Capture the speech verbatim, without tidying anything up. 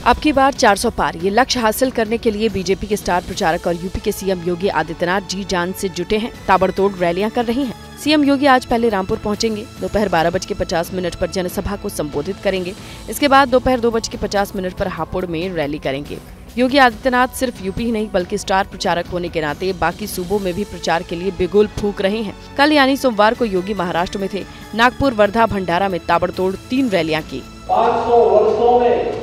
अब की बार चार सौ पार, ये लक्ष्य हासिल करने के लिए बीजेपी के स्टार प्रचारक और यूपी के सीएम योगी आदित्यनाथ जी जान से जुटे हैं, ताबड़तोड़ रैलियां कर रही हैं। सीएम योगी आज पहले रामपुर पहुंचेंगे, दोपहर बारह बज के पचास मिनट पर जनसभा को संबोधित करेंगे। इसके बाद दोपहर दो बज के पचास मिनट पर हापुड़ में रैली करेंगे। योगी आदित्यनाथ सिर्फ यूपी ही नहीं बल्कि स्टार प्रचारक होने के नाते बाकी सूबों में भी प्रचार के लिए बिगुल फूंक रहे हैं। कल यानी सोमवार को योगी महाराष्ट्र में थे। नागपुर, वर्धा, भंडारा में ताबड़तोड़ तीन रैलियां की। पाँच सौ वर्षों में